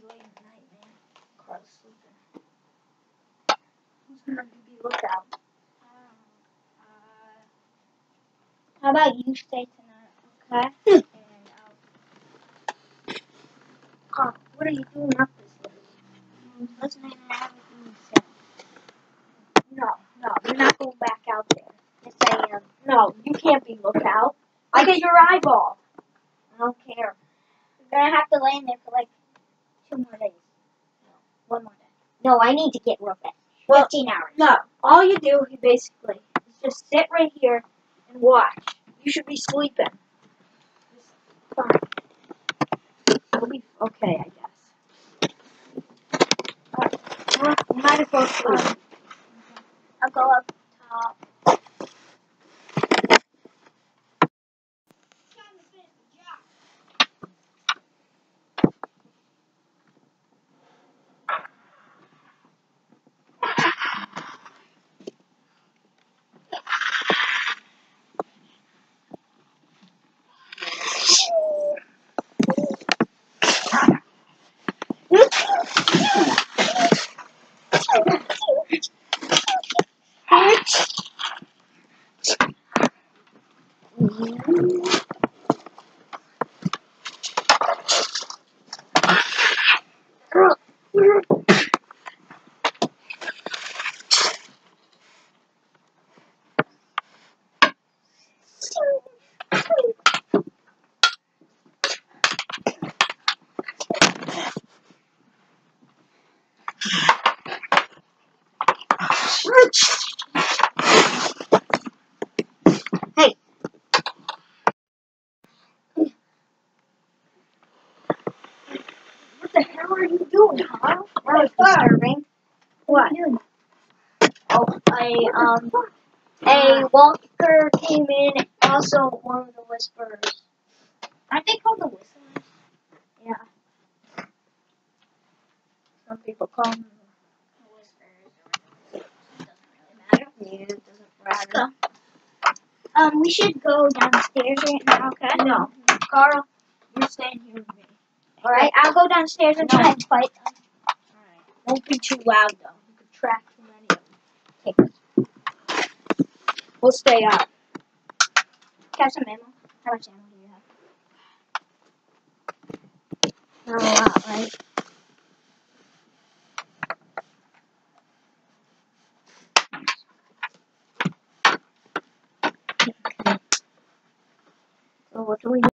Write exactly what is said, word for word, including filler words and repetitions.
late at night, man. Carl's sleeping. Who's gonna be lookout? Uh, how about you stay tonight, okay? And I'll... Carl, what are you doing up this late? I'm listening to everything you said. No, no, you're not going back out there. Yes, I am. No, you can't be lookout. I get your eyeball. I don't care. You're gonna have to lay in there for like two more days. No, one more day. No, I need to get real fast. Well, Fifteen hours. No, all you do, you basically, is just sit right here and watch. You should be sleeping. Fine. You'll be okay, I guess. Uh, well, you might as well sleep. I'll go up top. Hey. What the hell are you doing, Carl? That was disturbing. What? Oh, a um, a walker came in. Also, one of the whisperers. Aren't they called the whisperers? Yeah. Some people call them The whisperers. Or it doesn't really matter. yeah, it doesn't Let's matter. go. Um, we should go downstairs right now, okay? No. Carl, you're staying here with me. Alright, I'll go downstairs and No. try and fight them. Alright. Don't be too loud, though. You could track too many of them. Okay. We'll stay out. Have some ammo. How much ammo do you have? Not a lot, right?